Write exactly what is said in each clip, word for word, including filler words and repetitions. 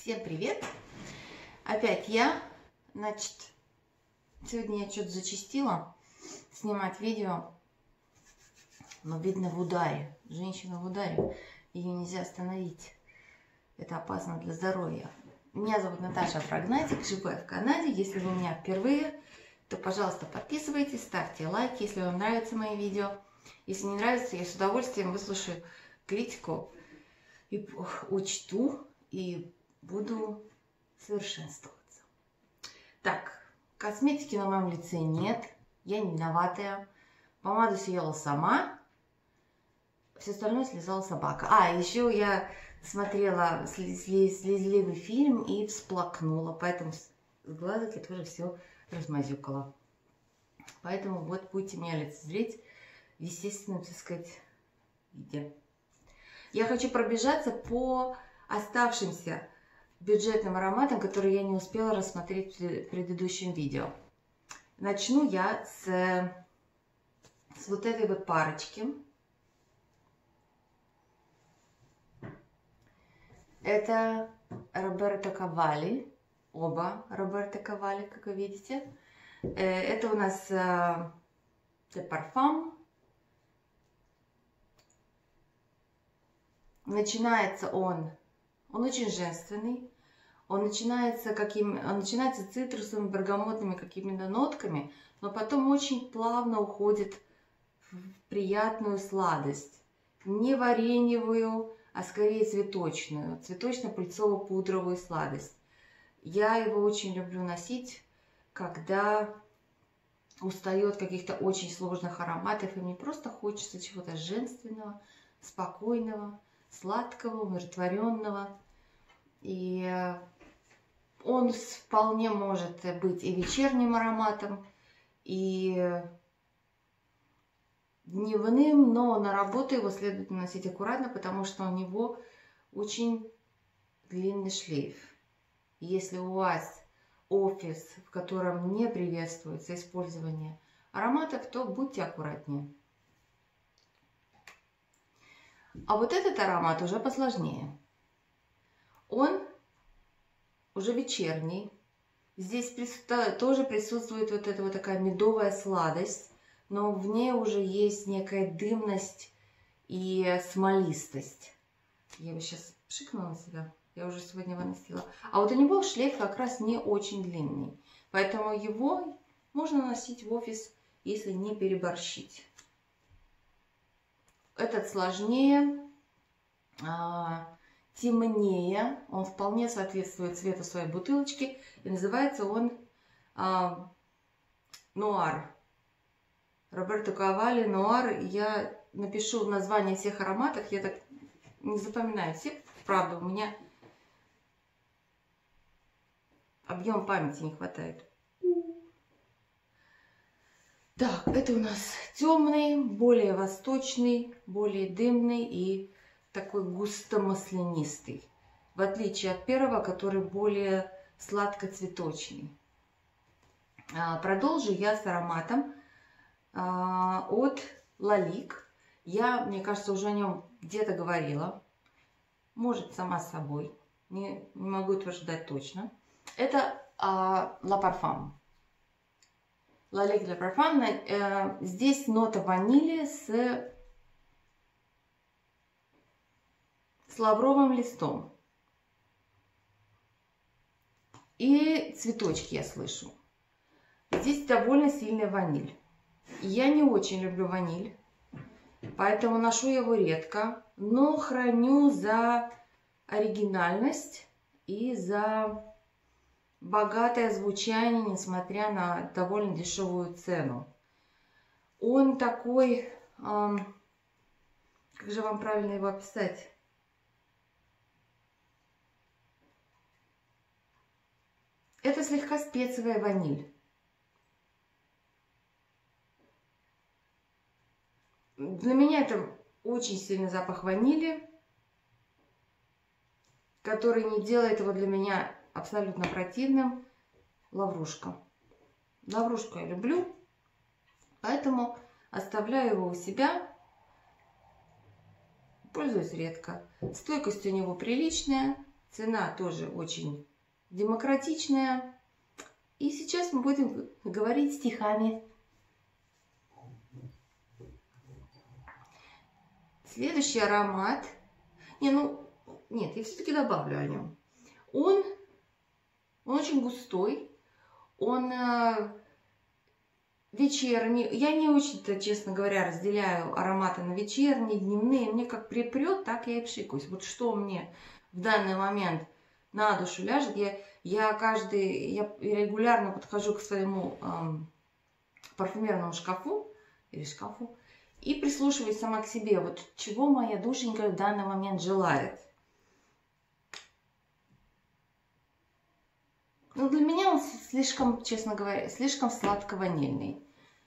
Всем привет! Опять я. Значит, сегодня я что-то зачастила снимать видео, но видно в ударе. Женщина в ударе, ее нельзя остановить. Это опасно для здоровья. Меня зовут Наташа Фрагнатик, живу я в Канаде. Если вы у меня впервые, то, пожалуйста, подписывайтесь, ставьте лайки, если вам нравятся мои видео. Если не нравится, я с удовольствием выслушаю критику и учту, и буду совершенствоваться. Так, косметики на моем лице нет, я не виноватая. Помаду съела сама, все остальное слезала собака. А, еще я смотрела слезливый фильм и всплакнула, поэтому с глазок я тоже все размазюкала. Поэтому вот будете меня лицезреть в естественном, так сказать, виде. Я хочу пробежаться по оставшимся бюджетным ароматам, которые я не успела рассмотреть в предыдущем видео. Начну я с, с вот этой вот парочки. Это Роберто Кавалли, оба Роберто Кавалли, как вы видите. Это у нас Le Parfum. Начинается он, он очень женственный. Он начинается, каким, он начинается цитрусовыми, бергамотными какими-то нотками, но потом очень плавно уходит в приятную сладость. Не вареньевую, а скорее цветочную, цветочно-пыльцово-пудровую сладость. Я его очень люблю носить, когда устаю от каких-то очень сложных ароматов, и мне просто хочется чего-то женственного, спокойного, сладкого, умиротворенного. И он вполне может быть и вечерним ароматом, и дневным, но на работу его следует наносить аккуратно, потому что у него очень длинный шлейф. Если у вас офис, в котором не приветствуется использование ароматов, то будьте аккуратнее. А вот этот аромат уже посложнее. Он уже вечерний. Здесь присутствует, тоже присутствует вот эта вот такая медовая сладость, но в ней уже есть некая дымность и смолистость. Я его сейчас пшикну на себя. Я уже сегодня его носила. А вот у него шлейф как раз не очень длинный. Поэтому его можно носить в офис, если не переборщить. Этот сложнее, темнее, он вполне соответствует цвету своей бутылочки, и называется он а, Нуар. Роберто Кавалли Нуар. Я напишу название всех ароматов, я так не запоминаю все, правда, у меня объем памяти не хватает. Так, это у нас темный, более восточный, более дымный и такой густо-маслянистый, в отличие от первого, который более сладко-цветочный. Продолжу я с ароматом от Lalique. Я, мне кажется, уже о нем где-то говорила, может, сама с собой, не, не могу утверждать точно. Это Le Parfum. Lalique Le Parfum. Здесь нота ванили с с лавровым листом. И цветочки я слышу. Здесь довольно сильная ваниль. Я не очень люблю ваниль, поэтому ношу его редко, но храню за оригинальность и за богатое звучание, несмотря на довольно дешевую цену. Он такой, эм, как же вам правильно его описать? Это слегка специевая ваниль. Для меня это очень сильный запах ванили, который не делает его для меня абсолютно противным. Лаврушка. Лаврушку я люблю, поэтому оставляю его у себя. Пользуюсь редко. Стойкость у него приличная. Цена тоже очень демократичная. И сейчас мы будем говорить стихами. Следующий аромат. Не, ну, нет, я все-таки добавлю о нем. Он, он очень густой. Он э, вечерний. Я не очень-то, честно говоря, разделяю ароматы на вечерние, дневные. Мне как припрет, так я и пшикаюсь. Вот что мне в данный момент на душу ляжет. Я, я каждый, я регулярно подхожу к своему эм, парфюмерному шкафу или шкафу и прислушиваюсь сама к себе. Вот чего моя душенька в данный момент желает. Ну, для меня он слишком, честно говоря, слишком сладко-ванильный.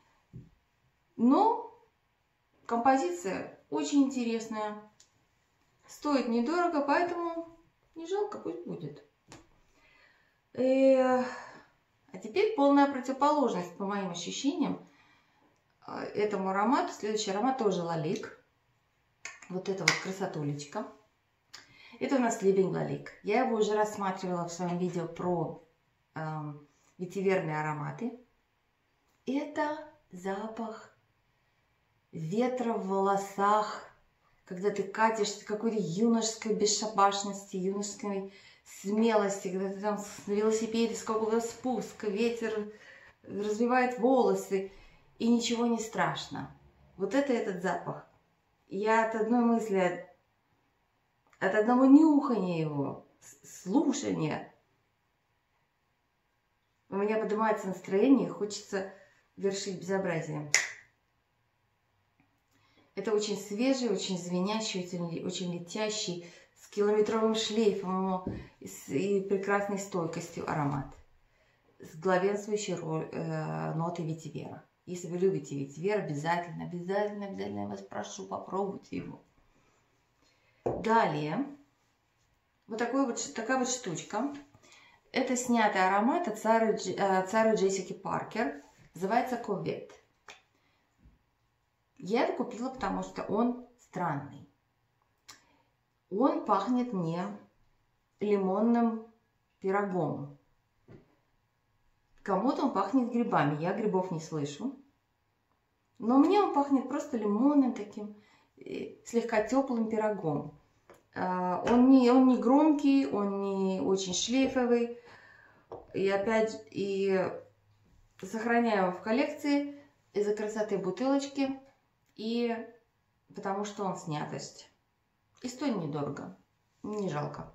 Но композиция очень интересная. Стоит недорого, поэтому не жалко, пусть будет. И... А теперь полная противоположность, по моим ощущениям, этому аромату. Следующий аромат тоже Лалик. Вот это вот красотулечка. Это у нас Living Lalique. Я его уже рассматривала в своем видео про э, ветиверные ароматы. Это запах ветра в волосах, когда ты катишься какой-то юношеской бесшабашности, юношеской смелости, когда ты там на велосипеде с какого-то спуска, ветер развивает волосы, и ничего не страшно. Вот это этот запах. Я от одной мысли, от одного нюхания его, слушания, у меня поднимается настроение, хочется вершить безобразие. Это очень свежий, очень звенящий, очень, очень летящий, с километровым шлейфом и прекрасной стойкостью аромат. С главенствующей роль, э, нотой ветивера. Если вы любите ветивер, обязательно, обязательно, обязательно я вас прошу, попробуйте его. Далее, вот, такой вот такая вот штучка. Это снятый аромат от Сары, Сары Джессики Паркер. Называется Ковет. Я это купила, потому что он странный. Он пахнет мне лимонным пирогом. Кому-то он пахнет грибами. Я грибов не слышу. Но мне он пахнет просто лимонным таким, слегка теплым пирогом. Он не, он не громкий, он не очень шлейфовый. И опять и сохраняю его в коллекции из-за красоты бутылочки и потому что он снятость. И стоит недорого, не жалко.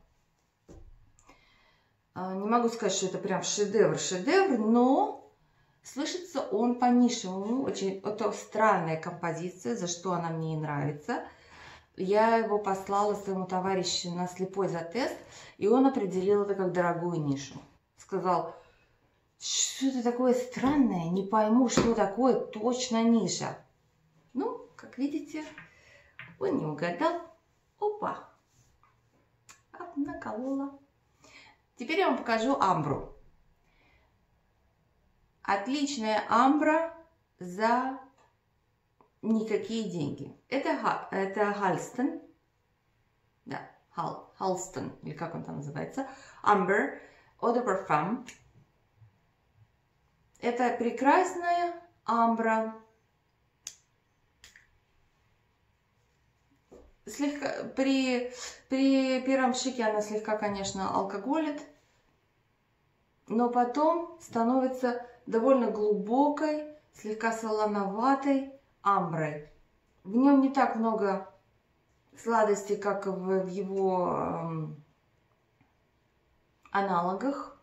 Не могу сказать, что это прям шедевр-шедевр, но слышится он по-нишевому. Очень это странная композиция, за что она мне и нравится. Я его послала своему товарищу на слепой затест, и он определил это как дорогую нишу. Сказал, что это такое странное, не пойму, что такое точно ниша. Ну, как видите, он не угадал. Опа! Наколола. Теперь я вам покажу амбру. Отличная амбра за никакие деньги. Это, это Halston. Да, Hal, Halston, или как он там называется. Amber Eau de Parfum. Это прекрасная амбра. Слегка, при, при первом шике она слегка, конечно, алкоголит, но потом становится довольно глубокой, слегка солоноватой амброй. В нем не так много сладости, как в, в его эм, аналогах.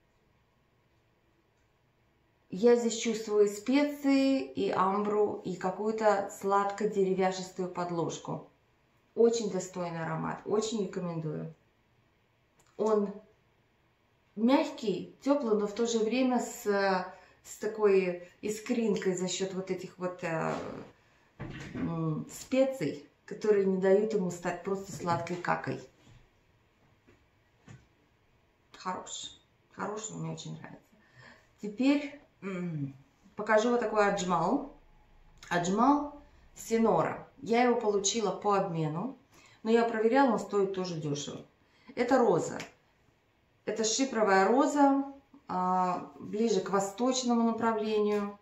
Я здесь чувствую специи, и амбру, и какую-то сладко-деревяшистую подложку. Очень достойный аромат, очень рекомендую. Он мягкий, теплый, но в то же время с, с такой искринкой за счет вот этих вот э, э, специй, которые не дают ему стать просто сладкой какой. Хорош, хороший, мне очень нравится. Теперь м-м, покажу вот такой аджмал. Аджмал Синора. Я его получила по обмену, но я проверяла, он стоит тоже дешево. Это роза. Это шипровая роза, ближе к восточному направлению.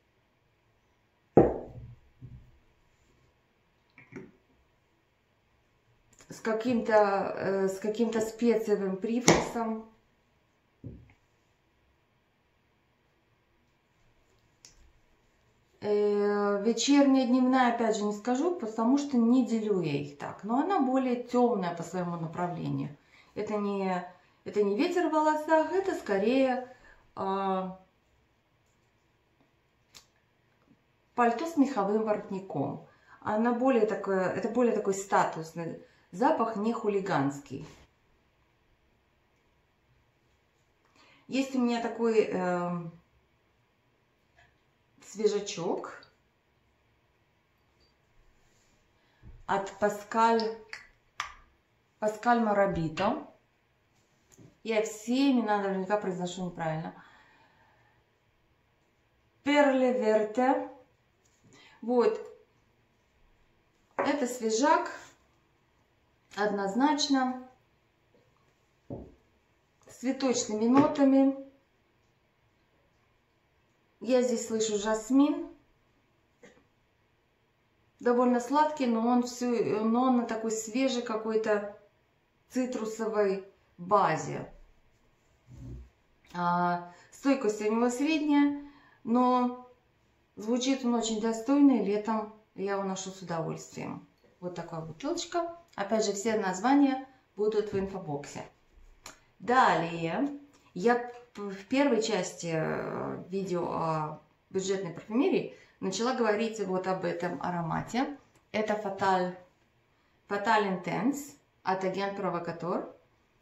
С каким-то с каким-то специевым привкусом. Вечерняя, дневная, опять же, не скажу, потому что не делю я их так. Но она более темная по своему направлению. Это не, это не ветер в волосах, это скорее э, пальто с меховым воротником. Она более такое, это более такой статусный запах, не хулиганский. Есть у меня такой э, свежачок от Паскаль, Паскаль Марабито. Я все имена наверняка произношу неправильно. Перле Верте. Вот. Это свежак. Однозначно. С цветочными нотами. Я здесь слышу жасмин. Довольно сладкий, но он, все, но он на такой свежей какой-то цитрусовой базе. А, стойкость у него средняя, но звучит он очень достойно, и летом я его ношу с удовольствием. Вот такая бутылочка. Опять же, все названия будут в инфобоксе. Далее, я в первой части видео о бюджетной парфюмерии начала говорить вот об этом аромате. Это Fatal, Fatal Intense от Agent Provocateur.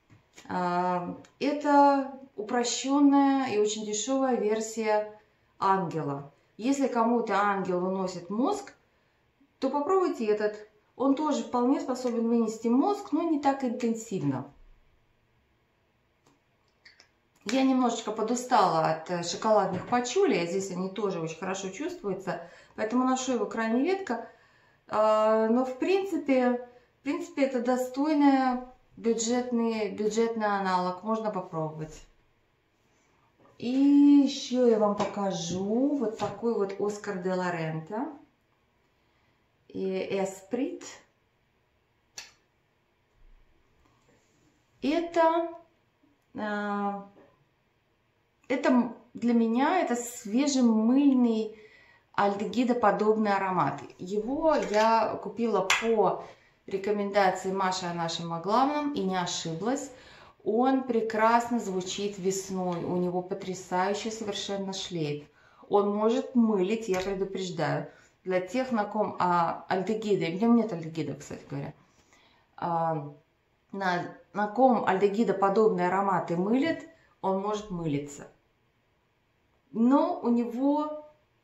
Это упрощенная и очень дешевая версия ангела. Если кому-то ангел выносит мозг, то попробуйте этот. Он тоже вполне способен вынести мозг, но не так интенсивно. Я немножечко подустала от шоколадных пачули, здесь они тоже очень хорошо чувствуются, поэтому ношу его крайне редко. Но в принципе, в принципе это достойный бюджетный, бюджетный аналог, можно попробовать. И еще я вам покажу вот такой вот Оскар де ла Рента и Esprit. Это Это для меня это свежемыльный альдегидоподобный аромат. Его я купила по рекомендации Маши о нашем о главном и не ошиблась. Он прекрасно звучит весной. У него потрясающий совершенно шлейф. Он может мылить, я предупреждаю. Для тех, на ком а, альдегиды, в нем нет альдегидов, кстати говоря, а, на, на ком альдегидоподобные ароматы мылят, он может мылиться. Но у него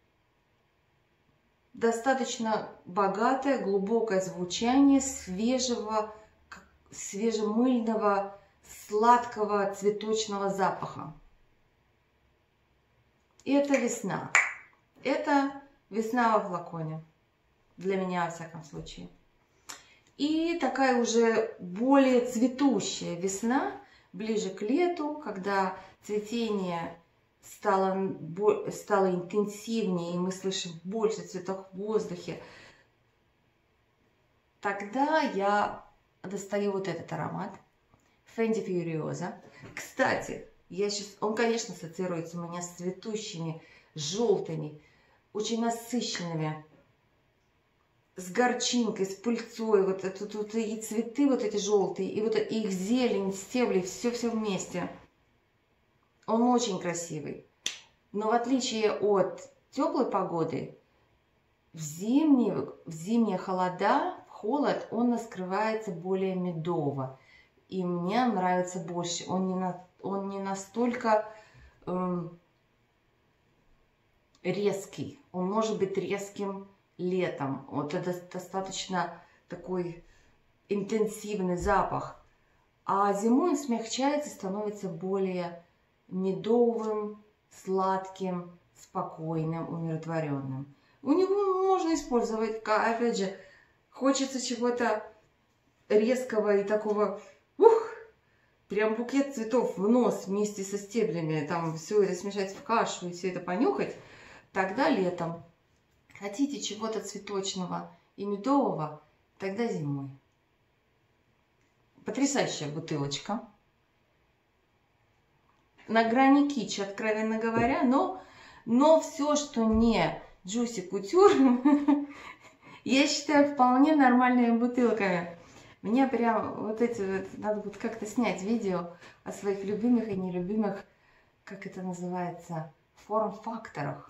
достаточно богатое, глубокое звучание свежего, свежемыльного, сладкого цветочного запаха. И это весна. Это весна во флаконе. Для меня, во всяком случае. И такая уже более цветущая весна, ближе к лету, когда цветение стало, стало интенсивнее, и мы слышим больше цветов в воздухе, тогда я достаю вот этот аромат Fendi Furiosa. Кстати, я сейчас, он, конечно, ассоциируется у меня с цветущими, желтыми, очень насыщенными, с горчинкой, с пыльцой, вот это тут и цветы вот эти желтые, и вот и их зелень, стебли, все-все вместе. Он очень красивый. Но в отличие от теплой погоды, в зимние, в зимние холода, в холод, он раскрывается более медово. И мне нравится больше. Он не, на, он не настолько эм, резкий. Он может быть резким летом. Вот это достаточно такой интенсивный запах. А зимой он смягчается, становится более медовым, сладким, спокойным, умиротворенным. У него можно использовать, опять же, хочется чего-то резкого и такого, ух, прям букет цветов в нос вместе со стеблями, там все это смешать в кашу и все это понюхать, тогда летом. Хотите чего-то цветочного и медового, тогда зимой. Потрясающая бутылочка. На грани кичи, откровенно говоря, но, но все, что не Juicy Couture, я считаю вполне нормальными бутылками. Мне прям вот эти вот, надо вот как-то снять видео о своих любимых и нелюбимых, как это называется, форм-факторах.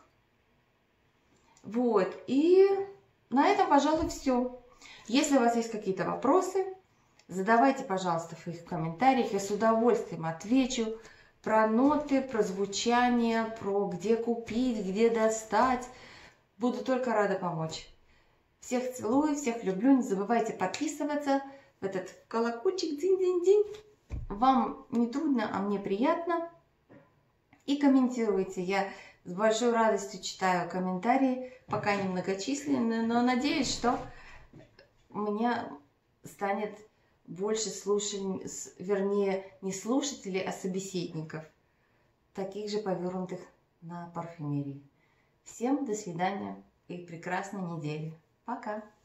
Вот, и на этом, пожалуй, все. Если у вас есть какие-то вопросы, задавайте, пожалуйста, их в комментариях, я с удовольствием отвечу. Про ноты, про звучание, про где купить, где достать. Буду только рада помочь. Всех целую, всех люблю. Не забывайте подписываться в этот колокольчик. Динь-динь-динь. Вам не трудно, а мне приятно. И комментируйте. Я с большой радостью читаю комментарии, пока не многочисленные, но надеюсь, что у меня станет больше слушателей, вернее, не слушателей, а собеседников, таких же повернутых на парфюмерии. Всем до свидания и прекрасной недели. Пока!